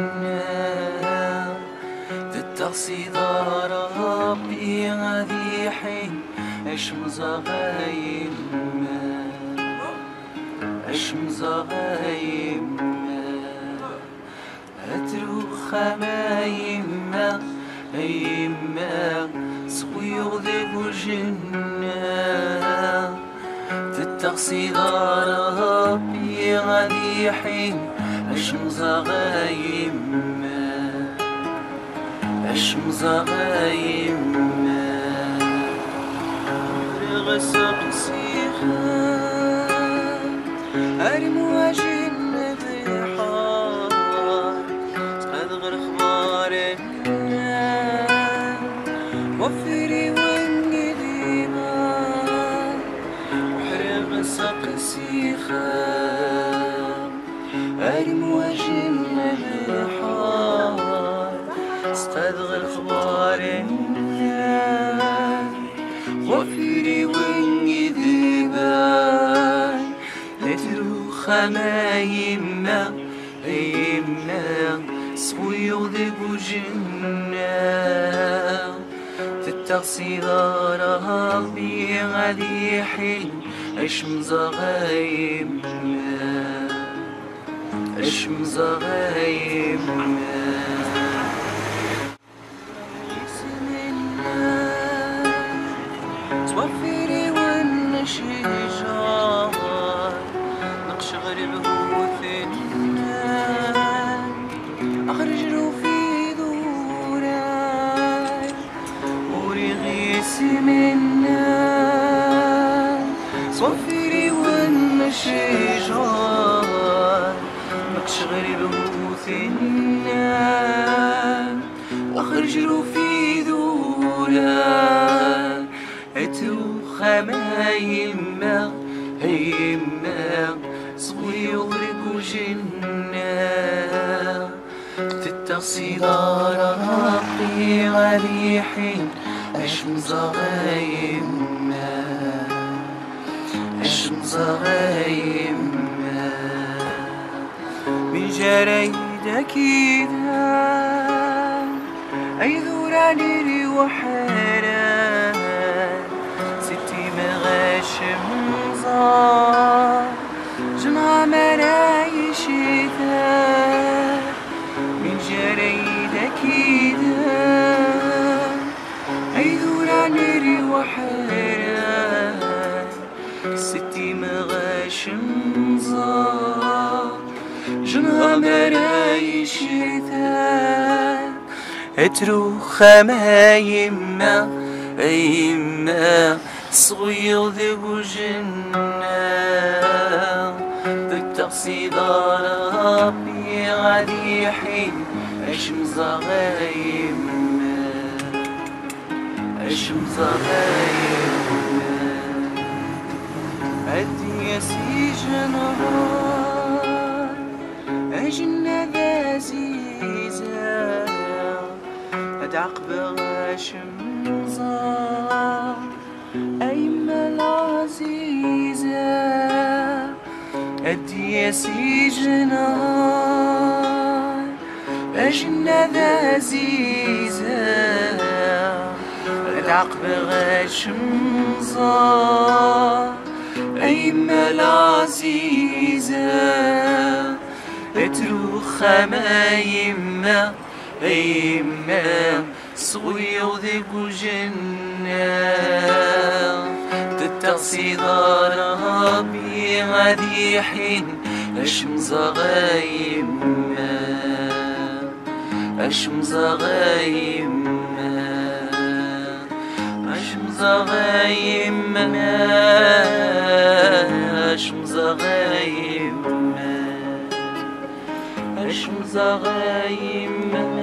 تتصيد ربي غادي حين الشمس غايمة الشمس غايمة أتروخ ما يما يما صغير ذيك الجنة تتصيد ربي غادي حين الشمس غايمة الشمس غايمة رغسق سيخان أرم واجن ضحار تقدغر خبارنا وفري ونقديما وحرغسق سيخان أرم واجن ضحار استدغ الخبار وفيري ويني ذيبان لتروخ ما يما يما صويو ذيبو جنة تتصيد ربي غادي حين الشمس غايمة الشمس غايمة توفيري والنشيجار نقش غريب وثنان أخرج في ذوراي ورغيس منا توفيري والنشيجار نقش غريب وثنان أخرج في ذوراي أتروخ ما يما يما صغيرك وجنة تتصيد ربي غادي حين الشمس غايمة الشمس غايمة من جريدك إذا أي ذوراني وحرام شمزة جمع مراي شتاء من جريدك إذا أي ذوران وحرام ستي مغا شمزة جمع مراي شتاء أتروخ ما يما يما صغير ذيك جنة تتصيد ربي غادي حين الشمس غايمة الشمس غايمة أدي سجنها أجنة ذازيزة أدعقب شمزة أيما العزيزة أدي سجنها أجنة ذازيزة العقب غاشمزة أيما العزيزة أتروخ ما يما يما صغير ذيك جنة تتصيد ربي غادي حين الشمس غايمة الشمس غايمة الشمس غايمة الشمس غايمة الشمس غايمة